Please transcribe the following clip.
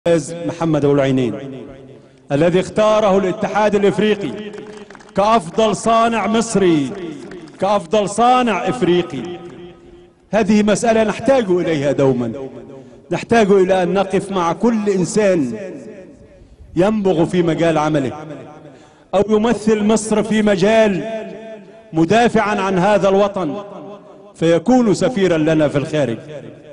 محمد أبو العينين الذي اختاره الاتحاد الافريقي كأفضل صانع مصري، كأفضل صانع افريقي. هذه مسألة نحتاج إليها دوما، نحتاج إلى أن نقف مع كل إنسان ينبغ في مجال عمله أو يمثل مصر في مجال مدافعا عن هذا الوطن فيكون سفيرا لنا في الخارج.